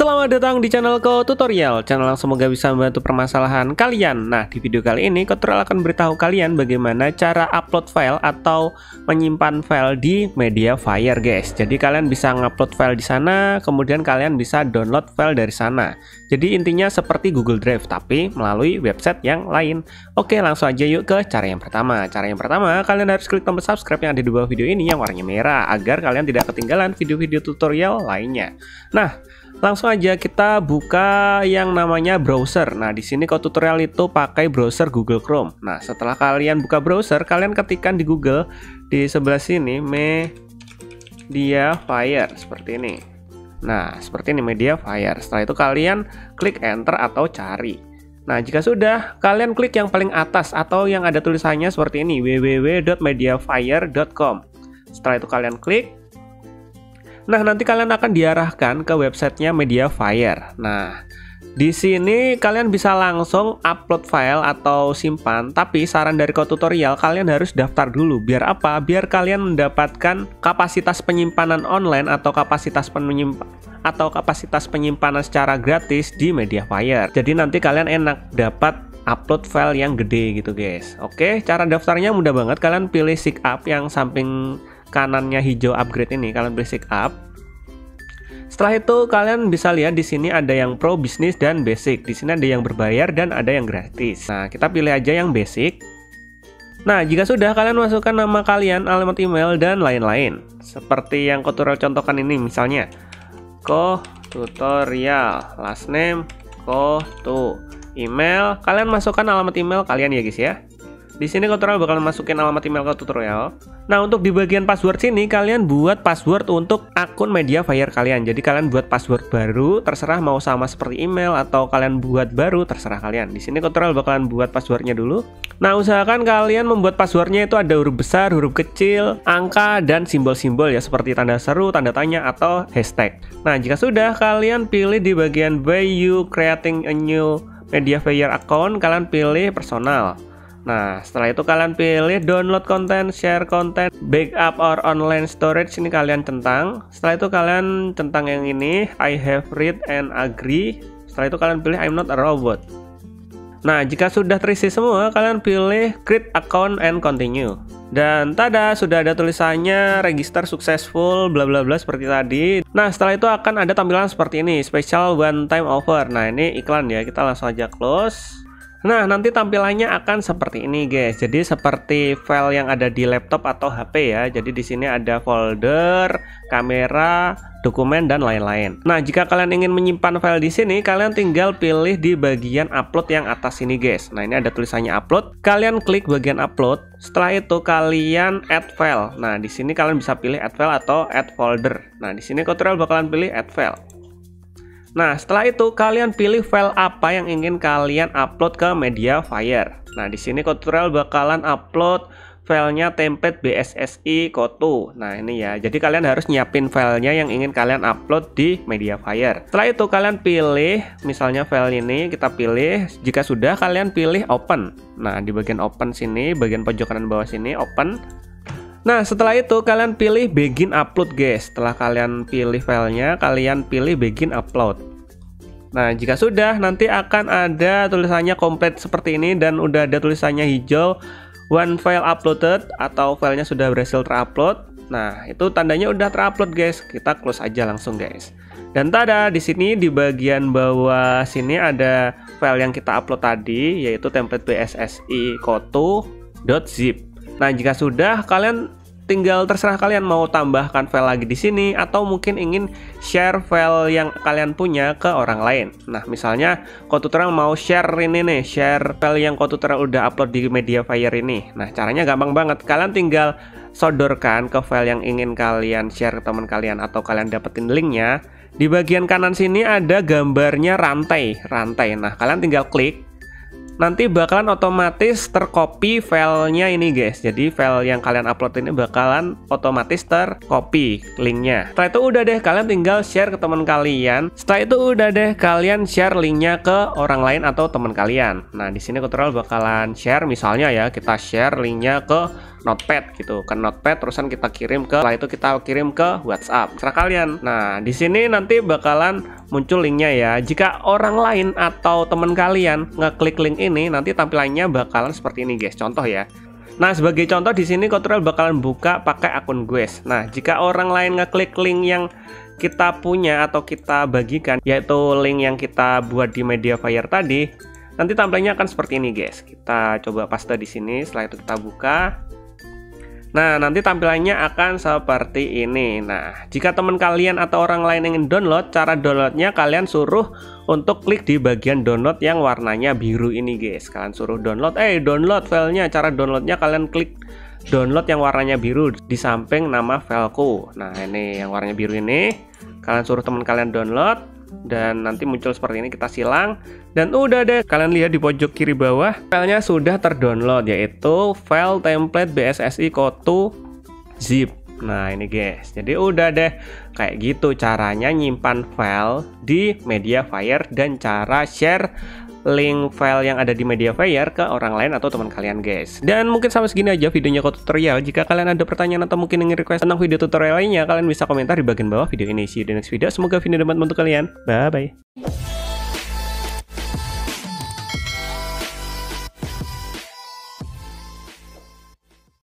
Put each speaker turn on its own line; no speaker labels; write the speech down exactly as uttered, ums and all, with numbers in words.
Selamat datang di channel Ko Tutorial, channel yang semoga bisa membantu permasalahan kalian. Nah, di video kali ini Ko Tutorial akan beritahu kalian bagaimana cara upload file atau menyimpan file di Mediafire, guys. Jadi kalian bisa ngupload file di sana, kemudian kalian bisa download file dari sana. Jadi intinya seperti Google Drive, tapi melalui website yang lain. Oke, langsung aja yuk ke cara yang pertama. Cara yang pertama, kalian harus klik tombol subscribe yang ada di bawah video ini yang warnanya merah, agar kalian tidak ketinggalan video-video tutorial lainnya. Nah, langsung aja kita buka yang namanya browser. Nah, di sini Ko Tutorial itu pakai browser Google Chrome. Nah, setelah kalian buka browser, kalian ketikkan di Google di sebelah sini Mediafire seperti ini. Nah, seperti ini Mediafire. Setelah itu kalian klik enter atau cari. Nah, jika sudah, kalian klik yang paling atas atau yang ada tulisannya seperti ini w w w dot mediafire dot com. Setelah itu kalian klik. Nah, nanti kalian akan diarahkan ke websitenya Mediafire. Nah, di sini kalian bisa langsung upload file atau simpan. Tapi saran dari Ko Tutorial, kalian harus daftar dulu. Biar apa? Biar kalian mendapatkan kapasitas penyimpanan online atau kapasitas penyimpan atau kapasitas penyimpanan secara gratis di Mediafire. Jadi nanti kalian enak dapat upload file yang gede gitu, guys. Oke, cara daftarnya mudah banget. Kalian pilih sign up yang samping kanannya hijau upgrade ini, kalian pilih sign up. Setelah itu kalian bisa lihat di sini ada yang pro, bisnis, dan basic. Di sini ada yang berbayar dan ada yang gratis. Nah, kita pilih aja yang basic. Nah, jika sudah, kalian masukkan nama kalian, alamat email, dan lain-lain. Seperti yang Ko Tutorial contohkan ini, misalnya Ko Tutorial, last name Ko Tu, email. Kalian masukkan alamat email kalian ya, guys ya. Di sini Ko Tutorial bakal masukin alamat email Ko Tutorial. Nah, untuk di bagian password sini kalian buat password untuk akun Mediafire kalian. Jadi kalian buat password baru, terserah mau sama seperti email atau kalian buat baru, terserah kalian. Di sini Ko Tutorial bakalan buat passwordnya dulu. Nah, usahakan kalian membuat passwordnya itu ada huruf besar, huruf kecil, angka, dan simbol-simbol ya, seperti tanda seru, tanda tanya, atau hashtag. Nah, jika sudah, kalian pilih di bagian by you creating a new Mediafire account, kalian pilih personal. Nah, setelah itu kalian pilih download content, share content, backup or online storage, ini kalian centang. Setelah itu kalian centang yang ini, I have read and agree. Setelah itu kalian pilih I'm not a robot. Nah, jika sudah terisi semua, kalian pilih create account and continue. Dan tada, sudah ada tulisannya register successful bla bla bla seperti tadi. Nah, setelah itu akan ada tampilan seperti ini, special one time offer. Nah, ini iklan ya, kita langsung aja close. Nah, nanti tampilannya akan seperti ini, guys. Jadi seperti file yang ada di laptop atau H P ya. Jadi di sini ada folder, kamera, dokumen, dan lain-lain. Nah, jika kalian ingin menyimpan file di sini, kalian tinggal pilih di bagian upload yang atas ini, guys. Nah, ini ada tulisannya upload. Kalian klik bagian upload. Setelah itu kalian add file. Nah, di sini kalian bisa pilih add file atau add folder. Nah, di sini Ko Tutorial bakalan pilih add file. Nah, setelah itu kalian pilih file apa yang ingin kalian upload ke Mediafire. Nah, di sini Ko Tutorial bakalan upload filenya template B S S I Kotu. Nah, ini ya. Jadi kalian harus nyiapin filenya yang ingin kalian upload di Mediafire. Setelah itu kalian pilih, misalnya file ini kita pilih. Jika sudah, kalian pilih open. Nah, di bagian open sini, bagian pojok kanan bawah sini open. Nah, setelah itu kalian pilih begin upload, guys. Setelah kalian pilih filenya, kalian pilih begin upload. Nah, jika sudah, nanti akan ada tulisannya komplit seperti ini dan udah ada tulisannya hijau one file uploaded atau filenya sudah berhasil terupload. Nah, itu tandanya udah terupload, guys. Kita close aja langsung, guys. Dan tada, di sini di bagian bawah sini ada file yang kita upload tadi, yaitu template B S S I kotu dot zip. Nah, jika sudah, kalian tinggal terserah kalian mau tambahkan file lagi di sini atau mungkin ingin share file yang kalian punya ke orang lain. Nah, misalnya Ko Tutorial mau share ini nih, share file yang Ko Tutorial udah upload di Mediafire ini. Nah, caranya gampang banget. Kalian tinggal sodorkan ke file yang ingin kalian share ke teman kalian atau kalian dapetin linknya. Di bagian kanan sini ada gambarnya rantai, rantai. Nah, kalian tinggal klik. nanti bakalan otomatis tercopy filenya ini guys. Jadi file yang kalian upload ini bakalan otomatis tercopy linknya. Setelah itu udah deh, kalian tinggal share ke teman kalian. Setelah itu udah deh, kalian share linknya ke orang lain atau teman kalian. Nah di sini Ctrl bakalan share, misalnya ya kita share linknya ke Notepad gitu, ke Notepad, terusan kita kirim ke, setelah itu kita kirim ke WhatsApp, serah kalian. Nah di sini nanti bakalan muncul linknya ya. Jika orang lain atau teman kalian ngeklik link ini, nanti tampilannya bakalan seperti ini guys. Contoh ya. Nah sebagai contoh di sini Ctrl bakalan buka pakai akun Gues. Nah jika orang lain ngeklik link yang kita punya atau kita bagikan, yaitu link yang kita buat di Mediafire tadi, nanti tampilannya akan seperti ini guys. Kita coba paste di sini, setelah itu kita buka. Nah, nanti tampilannya akan seperti ini. Nah, jika teman kalian atau orang lain ingin download, cara downloadnya kalian suruh untuk klik di bagian download yang warnanya biru ini guys. Kalian suruh download, eh download filenya. Cara downloadnya kalian klik download yang warnanya biru di samping nama fileku. Nah, ini yang warnanya biru ini. Kalian suruh teman kalian download. Dan nanti muncul seperti ini, kita silang. Dan udah deh, kalian lihat di pojok kiri bawah, filenya sudah terdownload, yaitu file template B S S I Kotu zip. Nah ini guys, jadi udah deh, kayak gitu caranya nyimpan file di Mediafire dan cara share link file yang ada di Mediafire ke orang lain atau teman kalian guys. Dan mungkin sampai segini aja videonya Kotu tutorial. Jika kalian ada pertanyaan atau mungkin ingin request tentang video tutorial lainnya, kalian bisa komentar di bagian bawah video ini. See you di next video. Semoga video dapat membantu kalian. Bye bye.